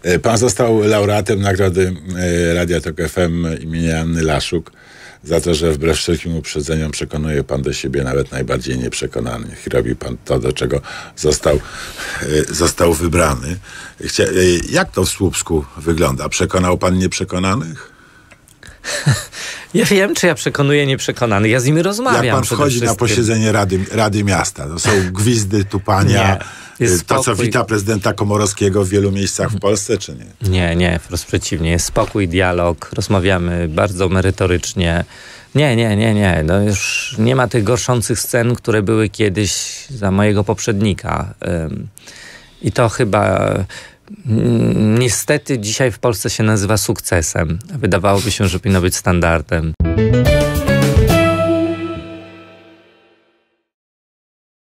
Pan został laureatem nagrody Radia Tok FM imienia Anny Laszuk za to, że wbrew wszelkim uprzedzeniom przekonuje pan do siebie nawet najbardziej nieprzekonanych. I robi pan to, do czego został wybrany. Jak to w Słupsku wygląda? Przekonał pan nieprzekonanych? Ja wiem, czy ja przekonuję nieprzekonanych. Ja z nimi rozmawiam. Jak pan wchodzi na posiedzenie Rady Miasta, to są gwizdy, tupania, to co wita prezydenta Komorowskiego w wielu miejscach w Polsce, czy nie? Nie, wprost przeciwnie. Jest spokój, dialog, rozmawiamy bardzo merytorycznie. Nie. No już nie ma tych gorszących scen, które były kiedyś za mojego poprzednika. I to chyba niestety dzisiaj w Polsce się nazywa sukcesem. Wydawałoby się, że powinno być standardem.